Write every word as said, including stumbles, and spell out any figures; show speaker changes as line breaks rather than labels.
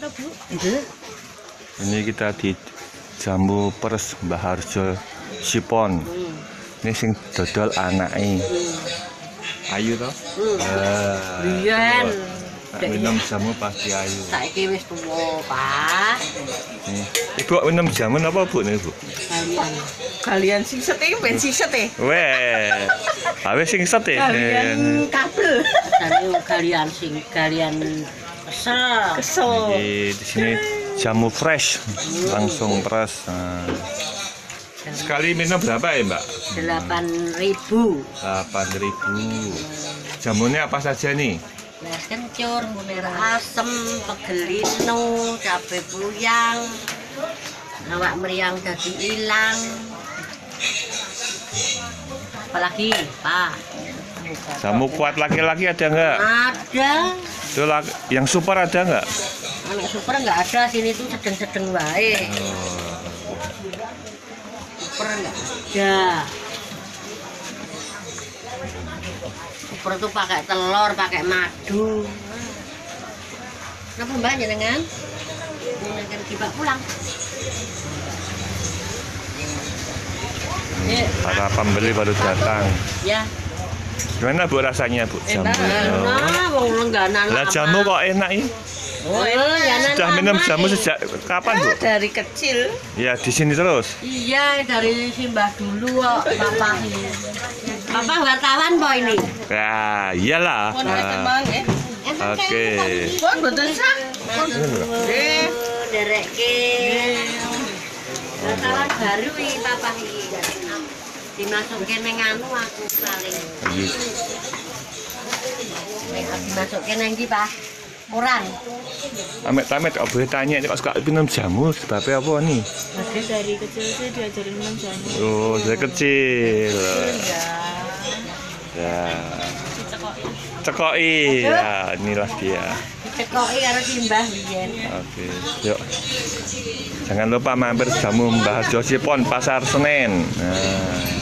toh, Bu?
Ini kita di Jamu Peres Mbah Harjo Sipon. Hmm. Ini sing dodol anake. Hmm. Ayu toh?
Hmm. Biyen.
Nah, minum jamu pasti ayu.
Saiki wis tuwa, Pak.
Nih. Ibu minum jamu apa, Bu, nih, Bu?
Kalian. Kalian singset iki ben singset e.
Weh. Awes singset e.
Kalian kabel. Kalian sing kalian kesel. Kesel.
Di, di sini jamu fresh, langsung peres. Nah. Sekali minum berapa ya, Mbak?
Delapan ribu.
Delapan ribu. Jamunya apa saja nih?
Es kencur, munir asem, pegelino, cabai buyang, awak meriang dadi ilang. Apalagi, Pak?
Jamu kuat laki-laki ada nggak?
Ada.
Itu laki, yang super ada nggak?
Anak super nggak ada, sini tuh sedang-sedang wae.
Oh.
Super nggak ada. Super tuh pakai telur, pakai madu. Kenapa Mbak jenengan? Jenengan dibawa pulang.
Para pembeli baru datang.
Ya.
Gimana, Bu, rasanya, Bu? Jamu.
Enak, wong lengganan.
Lah jamu kok enak ini?
Oh, ya,
sudah minum jamu sejak kapan, Bu?
Dari kecil.
Ya, di sini terus.
Iya, dari simbah dulu kok, Papa. Papa wartawan po ini.
Ya, iyalah. Nah. Oke.
Pun betul sah. Eh, dereke. Wartawan baru iki Papa iki. Dimasukin nang anu aku paling. Nek dimasukin nang ndi, Pak? Murang.
Amit-amit kok boleh tanya ini kok suka minum jamu sebabnya apa nih?
Ada dari kecil sih diajarin minum jamu.
Oh, dari kecil.
Ya.
Ya. Cekoki. Ya, inilah dia.
Cekoki karo simbah biyen.
Oke, yuk. Jangan lupa mampir jamu Mbah Harjo Sipon Pasar Senen. Nah.